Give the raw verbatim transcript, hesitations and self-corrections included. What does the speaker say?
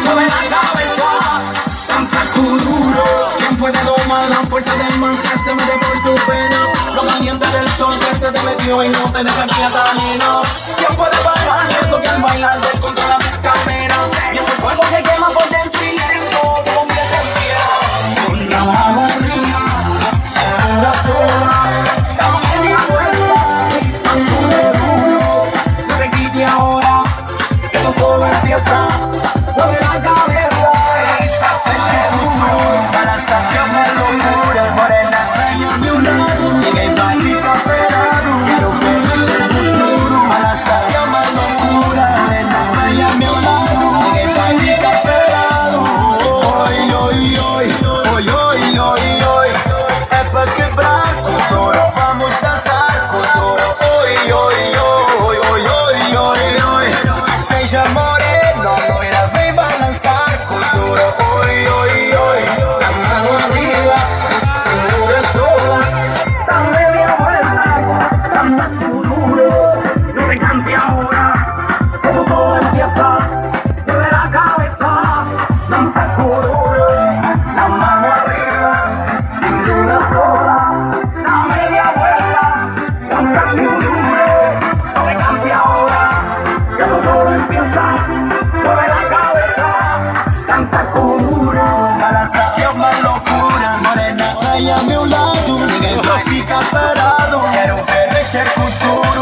mueve la cabeza, danza duro. ¿Quién puede domar la fuerza del mar que se mete por tu pena? Lo caliente del sol que se te metió y no te deja quieta, nena. ¿Quién puede parar eso que al bailar descontrola tus caderas? Y ese fuego que quema por dentro y lento, como que se entierra. Con la mano arriba, segura sola, dame media vuelta y sacude duro. No te quites ahora, que esto solo empieza. Mueve la cabeza y sacude duro. Para sacarme locura, morena, tráeme un lado. Llega el baile camperado, quiero ver ese futuro. Para sacarme locura, morena, tráeme un lado. Llega el baile camperado. Hoy, hoy, hoy, hoy, hoy, hoy, hoy. É pra quebrar com dor, vamos dançar com dor. Oi, oi, oi, oi, oi, oi, oi. Seja moreno, loira, vem balançar com dor. Oi, oi, oi, la mano arriba, cintura sola. Dame media vuelta, danza duro. No te canses ahora, todo solo empieza. Mueve la cabeza, danza duro. La mano arriba, cintura sola. Da media vuelta, danza duro. No te canses ahora, que esto solo empieza. Mueve la cabeza, danza duro. Para sacar más locura, morena, tráeme a un lado. Ninguém vai ficar parado. Quero ver mexer com tudo.